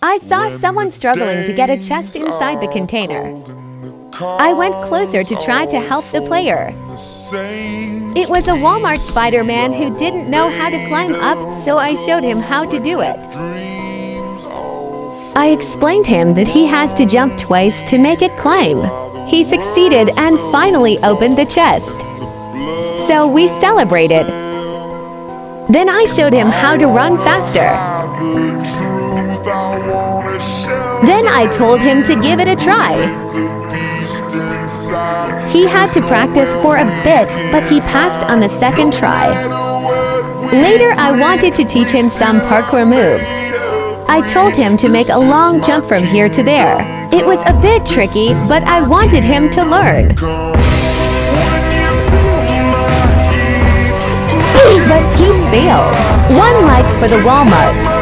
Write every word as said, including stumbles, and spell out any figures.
I saw someone struggling to get a chest inside the container. I went closer to try to help the player. It was a Walmart Spider-Man who didn't know how to climb up, so I showed him how to do it. I explained him that he has to jump twice to make it climb. He succeeded and finally opened the chest. So we celebrated. Then I showed him how to run faster. Then I told him to give it a try. He had to practice for a bit, but he passed on the second try. Later, I wanted to teach him some parkour moves. I told him to make a long jump from here to there. It was a bit tricky, but I wanted him to learn. But he failed. One like for the Walmart.